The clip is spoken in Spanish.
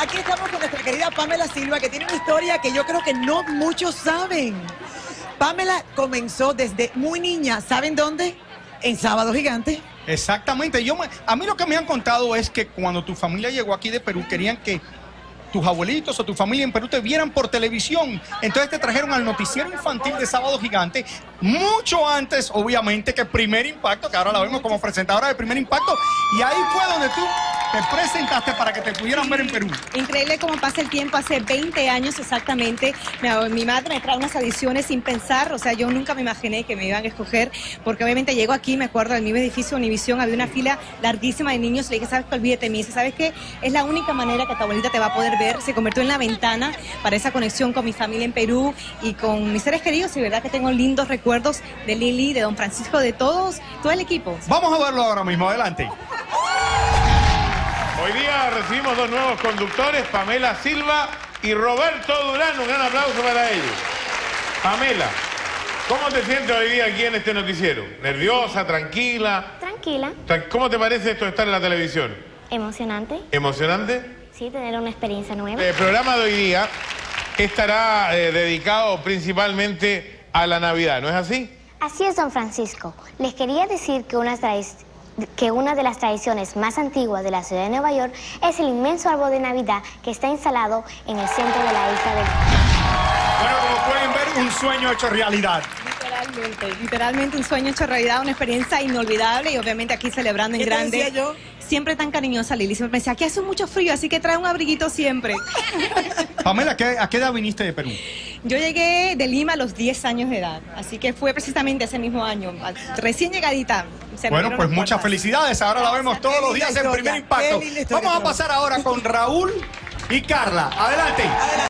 Aquí estamos con nuestra querida Pamela Silva, que tiene una historia que yo creo que no muchos saben. Pamela comenzó desde muy niña, ¿saben dónde? En Sábado Gigante. Exactamente. A mí lo que me han contado es que cuando tu familia llegó aquí de Perú, querían que tus abuelitos o tu familia en Perú te vieran por televisión. Entonces te trajeron al noticiero infantil de Sábado Gigante, mucho antes, obviamente, que Primer Impacto, que ahora la vemos como presentadora de Primer Impacto. Y ahí fue donde tú te presentaste para que te pudieran ver en Perú. Increíble cómo pasa el tiempo, hace 20 años exactamente. Mi madre me trae unas audiciones sin pensar, o sea, yo nunca me imaginé que me iban a escoger, porque obviamente llego aquí, me acuerdo, del mismo edificio Univisión, había una fila larguísima de niños, le dije, ¿sabes qué? Olvídate de mí, ¿sabes qué? Es la única manera que tu abuelita te va a poder ver. Se convirtió en la ventana para esa conexión con mi familia en Perú y con mis seres queridos, y verdad que tengo lindos recuerdos de Lili, de don Francisco, de todo el equipo. Vamos a verlo ahora mismo, adelante. Hoy día recibimos dos nuevos conductores, Pamela Silva y Roberto Durán. Un gran aplauso para ellos. Pamela, ¿cómo te sientes hoy día aquí en este noticiero? ¿Nerviosa, tranquila? Tranquila. ¿Cómo te parece esto de estar en la televisión? Emocionante. ¿Emocionante? Sí, tener una experiencia nueva. El programa de hoy día estará dedicado principalmente a la Navidad, ¿no es así? Así es, don Francisco. Les quería decir que una de las tradiciones más antiguas de la ciudad de Nueva York es el inmenso árbol de Navidad que está instalado en el centro de la isla de... Bueno, como pueden ver, un sueño hecho realidad. Literalmente un sueño hecho realidad, una experiencia inolvidable, y obviamente aquí celebrando en grande. ¿Qué te decía yo? Siempre tan cariñosa Lili, siempre me decía, aquí hace mucho frío, así que trae un abriguito siempre. Pamela, ¿a qué edad viniste de Perú? Yo llegué de Lima a los 10 años de edad, así que fue precisamente ese mismo año, recién llegadita. Bueno, pues muchas felicidades, ahora la vemos todos los días en Primer Impacto. Vamos a pasar ahora con Raúl y Carla. Adelante.